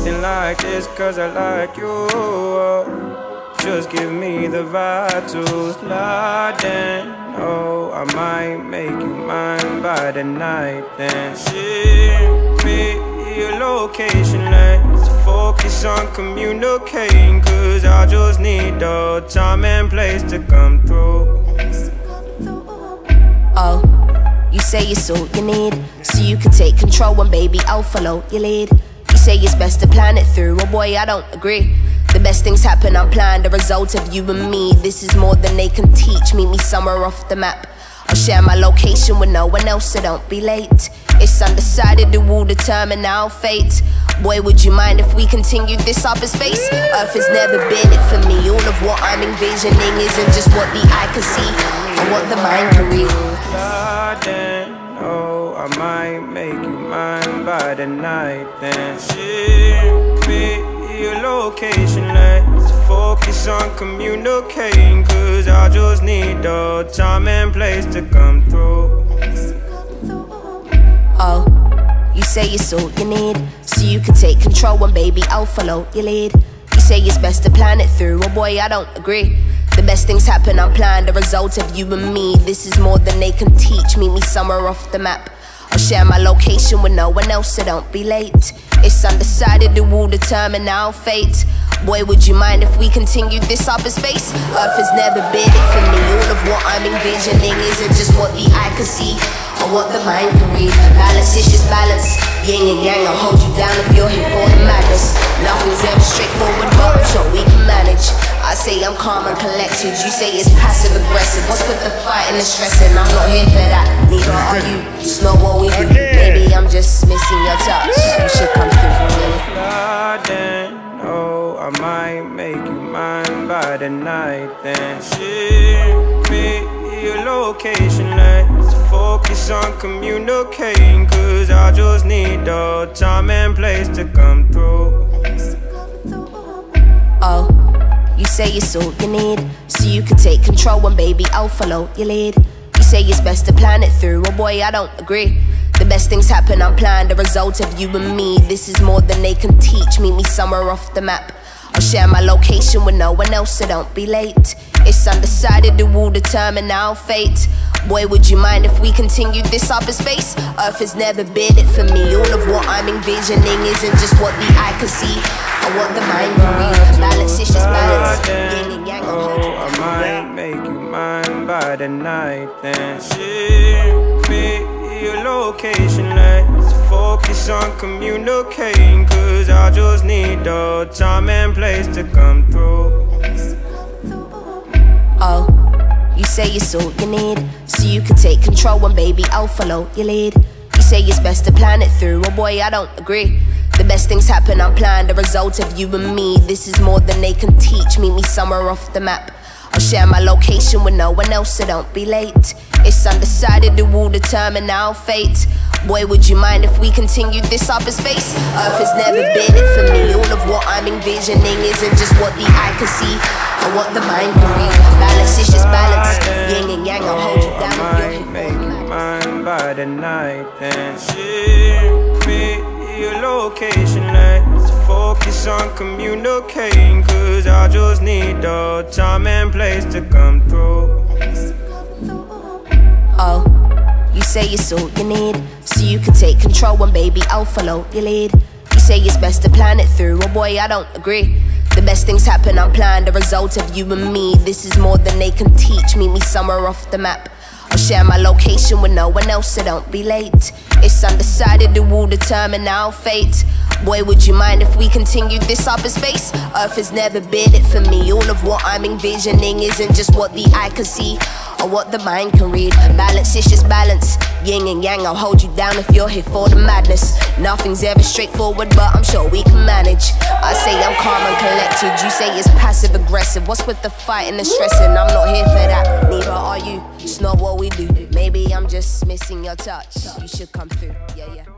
anything like this, cause I like you. Just give me the vitals, Laden. Oh, I might make you mine by the night. Then ship me your location, let's focus on communicating, cause I just need the time and place to come through. Oh, you say it's all you need, so you can take control, and baby, I'll follow your lead. You say it's best to plan it through, well boy, I don't agree. The best things happen unplanned, a result of you and me. This is more than they can teach, meet me somewhere off the map. I'll share my location with no one else, so don't be late. It's undecided, who will determine our fate. Boy, would you mind if we continued this up in space? Earth has never been it for me. All of what I'm envisioning isn't just what the eye can see, or what the mind can read. Oh, I might make you mine by the night. Then ship me your location, let's focus on communicating, cause I just need the time and place to come through. Oh, you say it's all you need, so you can take control, and baby, I'll follow your lead. You say it's best to plan it through, well boy, I don't agree. The best things happen unplanned, a result of you and me. This is more than they can teach, meet me somewhere off the map. I'll share my location with no one else, so don't be late. It's undecided, who will determine our fate. Boy, would you mind if we continued this up in space? Earth has never been it for me. All of what I'm envisioning isn't just what the eye can see, or what the mind can read. Balance is just balance, yin and yang. I'll hold you down if you're here for the madness. Nothing's ever straightforward, but I'm sure we can manage. I say I'm calm and collected, you say it's passive aggressive. What's with the fight and the stressing? I'm not here for that, neither are you. Just know what we do. Maybe I'm just missing your touch. You should come through for me. Oh, I might make you mine by the night. Then ship me your location, let's focus on communicating, cause I just need the time and place to come through. Oh, you say it's all you need, so you can take control, and baby, I'll follow your lead. You say it's best to plan it through, well boy, I don't agree. The best things happen unplanned, a result of you and me. This is more than they can teach, meet me somewhere off the map. I'll share my location with no one else, so don't be late. It's undecided, who will determine our fate. Boy, would you mind if we continued this up in space? Earth has never been it for me. All of what I'm envisioning isn't just what the eye can see, or what the mind can read. Balance is just balance, yin and yang. Oh, I might make you mine by the night. Then ship me your location, let's focus on communicating, cause I just need the time and place to come through. Oh, you say it's all you need, so you can take control, and baby, I'll follow your lead. You say it's best to plan it through, well boy, I don't agree. The best things happen unplanned, a result of you and me. This is more than they can teach, meet me somewhere off the map. I'll share my location with no one else, so don't be late. It's undecided, who will determine our fate. Boy, would you mind if we continued this up in space? Earth has never been it for me. All of what I'm envisioning isn't just what the eye can see, or what the mind can read. Balance is just balance, yin and yang. I'll hold you down if you're make you mine by the night. Then ship me your location, let's focus on communicating, cause I just need the time and place to come through. Oh, you say it's all you need, so you can take control, and baby, I'll follow your lead. You say it's best to plan it through, well boy, I don't agree. The best things happen unplanned, a result of you and me. This is more than they can teach, meet me somewhere off the map. I'll share my location with no one else, so don't be late. It's undecided, who will determine our fate. Boy, would you mind if we continued this up in space? Earth has never been it for me. All of what I'm envisioning isn't just what the eye can see, or what the mind can read. Balance is just balance, yin and yang. I'll hold you down if you're here for the madness. Nothing's ever straightforward, but I'm sure we can manage. I say I'm calm and collected, you say it's passive aggressive. What's with the fight and the stressing? I'm not here for that, neither are you. Just know what we do. Maybe I'm just missing your touch. You should come through, yeah, yeah.